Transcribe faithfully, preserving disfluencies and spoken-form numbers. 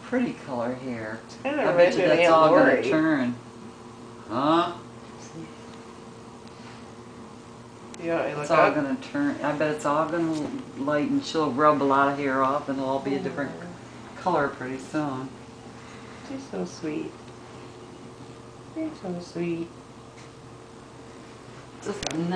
pretty color hair. I don't know, I bet reminds you me of that's Aunt all Lori. gonna turn. Huh? Yeah, I It's look all up. gonna turn. I bet it's all gonna lighten. She'll rub a lot of hair off and it'll all be a different color pretty soon. She's so sweet. You're so sweet. Just